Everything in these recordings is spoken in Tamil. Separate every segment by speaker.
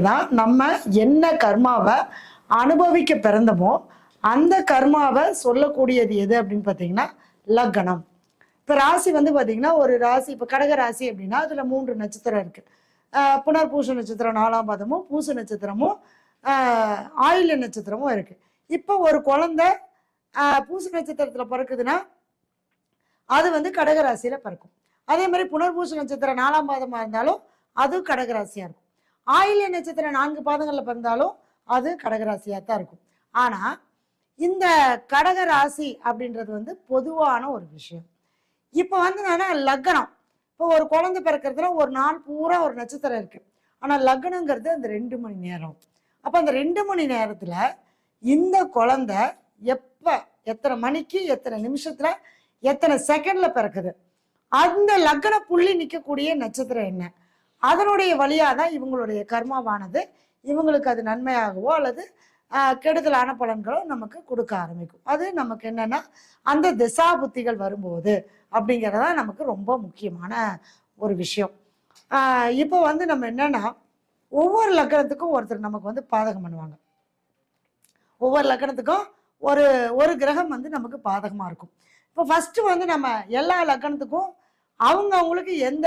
Speaker 1: தான் நம்ம என்ன கர்மாவை அனுபவிக்க பிறந்தமோ அந்த கர்மாவை சொல்லக்கூடியது எது அப்படின்னு பார்த்தீங்கன்னா லக்னம். இப்போ ராசி வந்து பார்த்தீங்கன்னா ஒரு ராசி, இப்போ கடக ராசி அப்படின்னா அதில் 3 நட்சத்திரம் இருக்குது. புனர்பூச நட்சத்திரம் 4ஆம் பாதமும், பூச நட்சத்திரமும், ஆயில்ய நட்சத்திரமும் இருக்குது. இப்போ ஒரு குழந்தை பூச நட்சத்திரத்தில் பிறக்குதுன்னா அது வந்து கடகராசியில் பிறக்கும். அதே மாதிரி புனர்பூச நட்சத்திரம் 4ஆம் பாதமாக இருந்தாலும் அது கடகராசியாக இருக்கும். ஆயில்ய நட்சத்திரம் 4 பாதங்களில் பிறந்தாலும் அது கடகராசியாக தான் இருக்கும். ஆனால் இந்த கடகராசி அப்படின்றது வந்து பொதுவான ஒரு விஷயம். இப்போ வந்து என்னன்னா லக்னம், இப்போ ஒரு குழந்தை பிறக்கிறதுல ஒரு நாள் பூரா ஒரு நட்சத்திரம் இருக்கு. ஆனால் லக்னங்கிறது அந்த 2 மணி நேரம். அப்போ அந்த 2 மணி நேரத்தில் இந்த குழந்தை எப்போ, எத்தனை மணிக்கு, எத்தனை நிமிஷத்துல, எத்தனை செகண்ட்ல பிறக்குது, அந்த லக்ன புள்ளி நிற்கக்கூடிய நட்சத்திரம் என்ன, அதனுடைய வழியாக தான் இவங்களுடைய கர்மாவானது இவங்களுக்கு அது நன்மையாகவோ அல்லது கெடுதலான பலன்களோ நமக்கு கொடுக்க ஆரம்பிக்கும். அது நமக்கு என்னன்னா அந்த திசா புத்திகள் வரும்போது அப்படிங்கிறதா நமக்கு ரொம்ப முக்கியமான ஒரு விஷயம். இப்போ வந்து நம்ம என்னன்னா ஒவ்வொரு லக்னத்துக்கும் ஒருத்தர் நமக்கு வந்து பாதகம் பண்ணுவாங்க. ஒவ்வொரு லக்னத்துக்கும் ஒரு ஒரு கிரகம் வந்து நமக்கு பாதகமாக இருக்கும். இப்போ ஃபஸ்ட்டு வந்து நம்ம எல்லா லக்னத்துக்கும் அவங்களுக்கு எந்த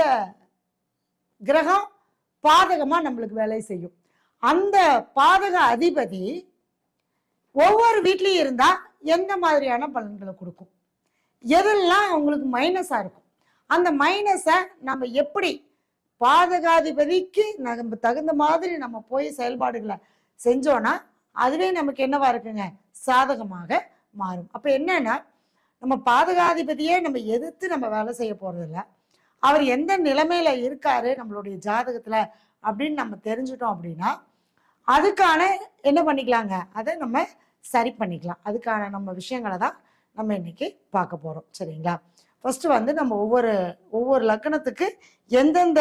Speaker 1: கிரகம் பாதகமாக நம்மளுக்கு வேலை செய்யும், அந்த பாதக அதிபதி ஒவ்வொரு வீட்லேயும் இருந்தால் எந்த மாதிரியான பலன்களை கொடுக்கும், எதெல்லாம் அவங்களுக்கு மைனஸாக இருக்கும், அந்த மைனஸை நம்ம எப்படி பாதகாதிபதிக்கு நம்ம தகுந்த மாதிரி நம்ம போய் செயல்பாடுகளை செஞ்சோன்னா அதுவே நமக்கு என்னவா இருக்குங்க, சாதகமாக மாறும். அப்போ என்னன்னா நம்ம பாதகாதிபதியே நம்ம எதிர்த்து நம்ம வேலை செய்ய போகிறதில்ல, அவர் எந்த நிலைமையில இருக்காரு நம்மளுடைய ஜாதகத்தில் அப்படின்னு நம்ம தெரிஞ்சுட்டோம் அப்படின்னா அதுக்கான என்ன பண்ணிக்கலாங்க, அதை நம்ம சரி பண்ணிக்கலாம். அதுக்கான நம்ம விஷயங்களை தான் நம்ம இன்னைக்கு பார்க்க போகிறோம். சரிங்களா? ஃபஸ்ட்டு வந்து நம்ம ஒவ்வொரு லக்னத்துக்கு எந்தெந்த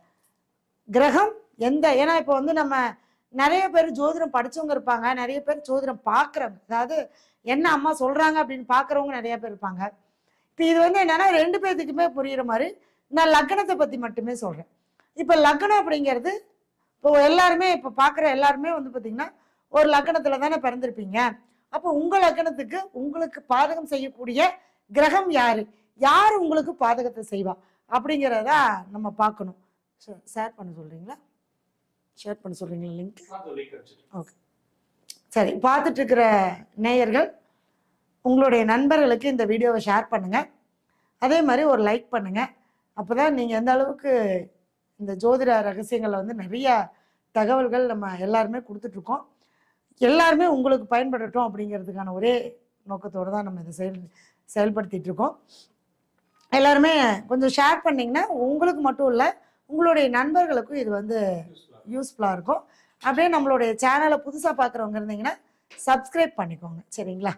Speaker 1: கிரகம் எந்த, ஏன்னா இப்போ வந்து நம்ம நிறைய பேர் ஜோதிடம் படித்தவங்க இருப்பாங்க, நிறைய பேர் ஜோதிடம் பார்க்குறவங்க, அதாவது என்ன அம்மா சொல்கிறாங்க அப்படின்னு பார்க்குறவங்க நிறைய பேர் இருப்பாங்க. இப்போ இது வந்து என்னென்னா 2 பேர்த்துக்குமே புரிகிற மாதிரி நான் லக்னத்தை பற்றி மட்டுமே சொல்கிறேன். இப்போ லக்னம் அப்படிங்கிறது இப்போ எல்லாருமே இப்போ பார்க்குற எல்லாருமே வந்து பார்த்திங்கன்னா ஒரு லக்னத்தில் தானே பிறந்திருப்பீங்க. அப்போ உங்கள் லக்னத்துக்கு உங்களுக்கு பாதகம் செய்யக்கூடிய கிரகம் யார், யார் உங்களுக்கு பாதகத்தை செய்வா அப்படிங்கிறத நம்ம பார்க்கணும். ஷேர் பண்ண சொல்கிறீங்களா? ஷேர் பண்ண சொல்கிறீங்களா லிங்க்? ஓகே, சரி. பார்த்துட்டு இருக்கிற நேயர்கள் உங்களுடைய நண்பர்களுக்கு இந்த வீடியோவை ஷேர் பண்ணுங்கள். அதே மாதிரி ஒரு லைக் பண்ணுங்கள். அப்போ தான் நீங்கள் எந்த அளவுக்கு இந்த ஜோதிட ரகசியங்களை வந்து நிறையா தகவல்கள் நம்ம எல்லாருமே கொடுத்துட்ருக்கோம், எல்லாருமே உங்களுக்கு பயன்படட்டும் அப்படிங்கிறதுக்கான ஒரே நோக்கத்தோடு தான் நம்ம இதை செயல்படுத்திகிட்டு இருக்கோம். எல்லாருமே கொஞ்சம் ஷேர் பண்ணிங்கன்னா உங்களுக்கு மட்டும் இல்லை உங்களுடைய நண்பர்களுக்கும் இது வந்து யூஸ்ஃபுல்லாக இருக்கும். அப்படியே நம்மளுடைய சேனலை புதுசாக பார்க்குறவங்க இருந்தீங்கன்னா சப்ஸ்கிரைப் பண்ணிக்கோங்க. சரிங்களா?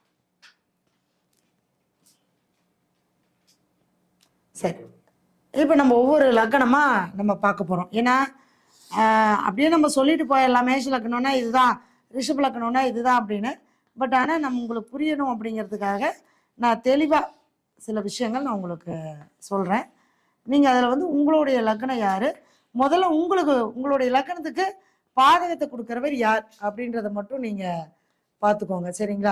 Speaker 1: சரி, இப்போ நம்ம ஒவ்வொரு லக்னமாக நம்ம பார்க்க போகிறோம். ஏன்னா அப்படியே நம்ம சொல்லிட்டு போயிடலாம், மேஷ லக்னம்னா இதுதான், ரிஷப லக்னம்னா இதுதான் அப்படின்னு. பட் ஆனால் நம்ம உங்களுக்கு புரியணும் அப்படிங்கிறதுக்காக நான் தெளிவாக சில விஷயங்கள் நான் உங்களுக்கு சொல்கிறேன். நீங்கள் அதில் வந்து உங்களுடைய லக்னம் யார், முதல்ல உங்களுடைய லக்னத்துக்கு பாதகத்தை கொடுக்குறவர் யார் அப்படின்றத மட்டும் நீங்கள் பார்த்துக்கோங்க. சரிங்களா?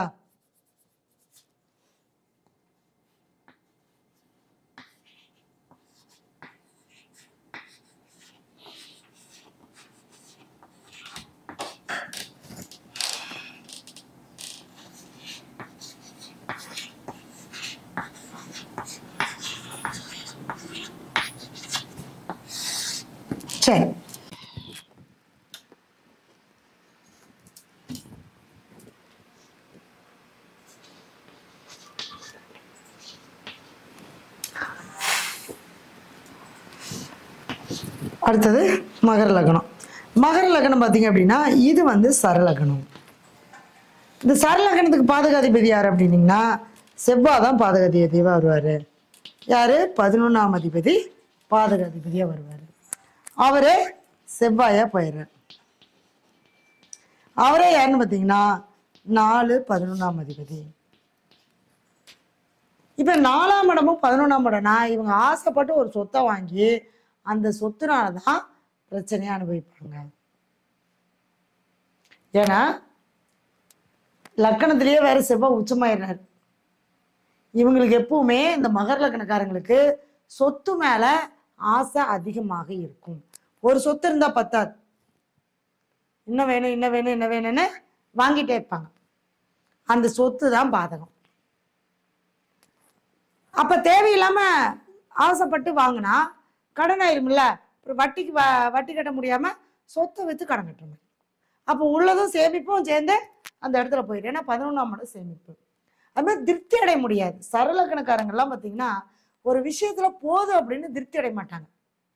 Speaker 1: சரி, அடுத்தது மகர லக்னம். மகர லக்னம் பார்த்தீங்க அப்படின்னா இது வந்து சரலக்னம். இந்த சரலக்னத்துக்கு பாதகாதிபதி யார் அப்படின்னீங்கன்னா செவ்வாய் தான் பாதகாதிபதியாக வருவார். யார்? 11ஆம் அதிபதி பாதகாதிபதியாக வருவார். அவரே செவ்வாயாக போயிடுறார். அவரே யாருன்னு பார்த்தீங்கன்னா 4 11ஆம் அதிபதி. இப்போ 4ஆம் இடமும் 11ஆம் இடம்னா இவங்க ஆசைப்பட்டு ஒரு சொத்தை வாங்கி அந்த சொத்துனால தான் பிரச்சனையை அனுபவிப்பாங்க. ஏன்னா லக்கணத்திலேயே வேற செவ்வாய் உச்சமாயிடுறாரு. இவங்களுக்கு எப்பவுமே இந்த மகர லக்கணக்காரங்களுக்கு சொத்து மேல ஆசை அதிகமாக இருக்கும். ஒரு சொத்து இருந்தா பத்தாது, இன்னும் வேணும் இன்னும் வேணும் என்ன வேணும்னு வாங்கிட்டே இருப்பாங்க. அந்த சொத்து தான் பாதகம். அப்ப தேவையில்லாம ஆசைப்பட்டு வாங்கினா கடன் ஆயிரும்ல. வட்டிக்கு வட்டி கட்ட முடியாம சொத்தை வித்து கடன் கட்டணும். அப்போ உள்ளதும் சேமிப்பும் சேர்ந்து அந்த இடத்துல போயிடும். ஏன்னா 11ஆம் இடம் சேமிப்பு. அது மாதிரி திருப்தி அடைய முடியாது. சரலக்கணக்காரங்கெல்லாம் பார்த்தீங்கன்னா ஒரு விஷயத்துல போதும் அப்படின்னு திருப்தி அடைய மாட்டாங்க.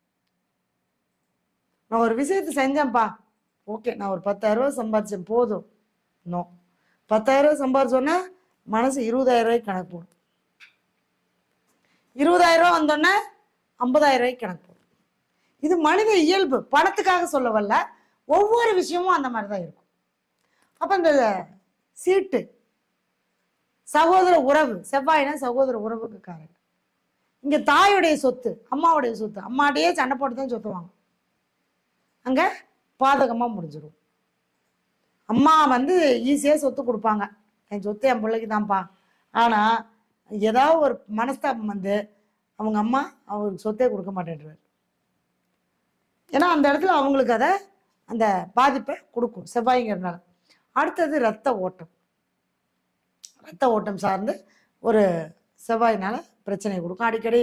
Speaker 1: நான் ஒரு விஷயத்தை செஞ்சேன்ப்பா, ஓகே, நான் ஒரு 10,000 ரூபாய் சம்பாதிச்சேன் போதும். நோ, 10,000 ரூபாய் சம்பாதிச்சோன்னா மனசு 20,000 ரூபாய்க்கு கணக்கு போடும். 20,000 ரூபாய் வந்தோடனே 50,000 ரூபாய்க்கு கணக்கு போடும். இது மனித இயல்பு, பணத்துக்காக சொல்ல வரல. ஒவ்வொரு விஷயமும் அந்த மாதிரி தான் இருக்கும். அப்ப இந்த சீட்டு சகோதர உறவு, செவ்வாய்னா சகோதர உறவுக்கு காரங்க. இங்க தாயுடைய சொத்து, அம்மாவுடைய சொத்து, அம்மாட்டையே சண்டை போட்டு தான் சொத்து வாங்க, அங்க பாதகமா முடிஞ்சிடும். அம்மா வந்து ஈஸியா சொத்து கொடுப்பாங்க, என் சொத்து என் பிள்ளைக்கு தான்ப்பா. ஆனா ஏதாவது ஒரு மனஸ்தாபம் வந்து அவங்க அம்மா அவருக்கு சொத்தே கொடுக்க மாட்டேன்றாரு. ஏன்னா அந்த இடத்துல அவங்களுக்கு அதை அந்த பாதிப்பை கொடுக்கும் செவ்வாய்ங்கிறதுனால. அடுத்தது ரத்த ஓட்டம். ரத்த ஓட்டம் சார்ந்து ஒரு செவ்வாயினால பிரச்சனை கொடுக்கும். அடிக்கடி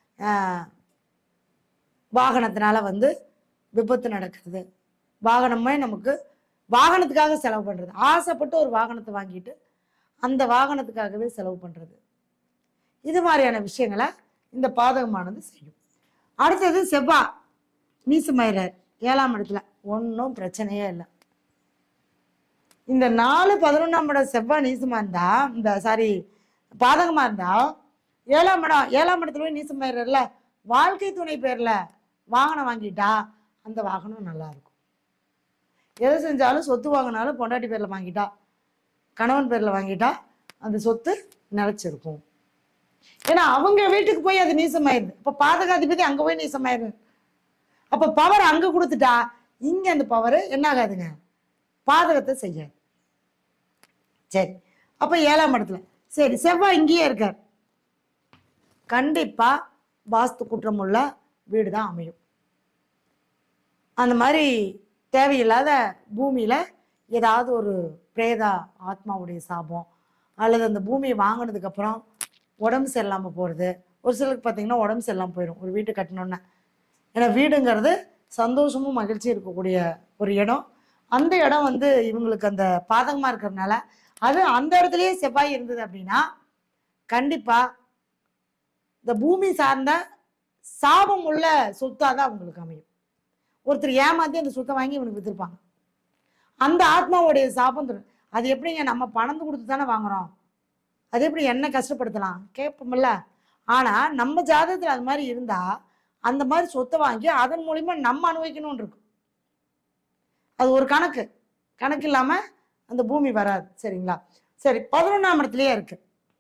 Speaker 1: வாகனத்தினால வந்து விபத்து நடக்கிறது. வாகனமே நமக்கு வாகனத்துக்காக செலவு பண்றது, ஆசைப்பட்டு ஒரு வாகனத்தை வாங்கிட்டு அந்த வாகனத்துக்காகவே செலவு பண்றது, இது மாதிரியான விஷயங்களை இந்த பாதகமானது செய்யும். அடுத்தது செவ்வாய் நீசமாயிறார் 7ஆம் இடத்துல, ஒன்றும் பிரச்சனையே இல்லை. இந்த 4, 11ஆம் இடம் செவ்வாய் நீசமா இருந்தா, இந்த பாதகமா இருந்தா 7ஆம் இடத்துல போய் நீசமாயிடுறல, வாழ்க்கை துணை பேர்ல வாகனம் வாங்கிட்டா அந்த வாகனம் நல்லா இருக்கும். எதை செஞ்சாலும் சொத்து வாங்கினாலும் பொண்டாட்டி பேர்ல வாங்கிட்டா, கணவன் பேர்ல வாங்கிட்டா அந்த சொத்து நிலைச்சிருக்கும். ஏன்னா அவங்க வீட்டுக்கு போய் அது நீசமாயிருது. இப்ப பாதகாதிபதி அங்க போய் நீசமாயிருது. அப்ப பவர் அங்க கொடுத்துட்டா இங்க அந்த பவர் என்ன ஆகாதுங்க, பாதகத்தை செய்யாது. சரி, அப்ப 7ஆம் இடத்துல சரி செவ்வாய் இங்கேயே இருக்கார், கண்டிப்பா வாஸ்து குற்றம் உள்ள வீடு தான் அமையும். அந்த மாதிரி தேவையில்லாத பூமியில ஏதாவது ஒரு பிரேத ஆத்மாவுடைய சாபம், அல்லது அந்த பூமியை வாங்கினதுக்கு அப்புறம் உடம்பு சரியில்லாம போறது. ஒரு சிலருக்கு பார்த்தீங்கன்னா உடம்பு சரியில்லாம போயிடும் ஒரு வீட்டு கட்டணும்னா. ஏன்னா வீடுங்கிறது சந்தோஷமும் மகிழ்ச்சியும் இருக்கக்கூடிய ஒரு இடம். அந்த இடம் வந்து இவங்களுக்கு அந்த பாதகமா இருக்கிறதுனால, அது அந்த இடத்துலயே செவ்வாய் இருந்தது அப்படின்னா கண்டிப்பா இந்த பூமி சார்ந்த சாபம் உள்ள சொத்தாதான் அவங்களுக்கு அமையும். ஒருத்தர் ஏமாத்தி அந்த சொத்தை வாங்கி இவனுக்கு வித்துருப்பாங்க, அந்த ஆத்மாவுடைய சாபம் தரும். அது எப்படிங்க, நம்ம பணம் கொடுத்து தானே வாங்குறோம், அது எப்படி என்ன கஷ்டப்படுத்தலாம் கேட்போம்ல. ஆனா நம்ம ஜாதகத்துல அது மாதிரி இருந்தா அந்த மாதிரி சொத்தை வாங்கி அதன் மூலியமா நம்ம அனுபவிக்கணும்னு இருக்கும். அது ஒரு கணக்கு இல்லாம அந்த பூமி வராது. சரிங்களா? சரி, 11ஆம் இடத்துலயே இருக்கு.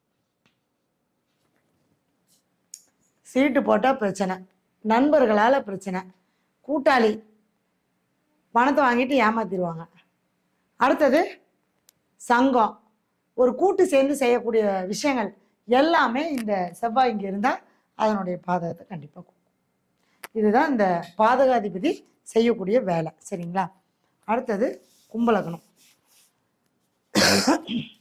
Speaker 1: சீட்டு போட்டா பிரச்சனை, நண்பர்களால பிரச்சனை, கூட்டாளி பணத்தை வாங்கிட்டு ஏமாத்திடுவாங்க. அடுத்தது சங்கம், ஒரு கூட்டு சேர்ந்து செய்யக்கூடிய விஷயங்கள் எல்லாமே இந்த செவ்வாய் இங்க இருந்தா அதனுடைய பாதகத்தை கண்டிப்பா கொடுக்கும். இதுதான் இந்த பாதகாதிபதி செய்யக்கூடிய வேலை. சரிங்களா? அடுத்தது கும்பலக்னம்.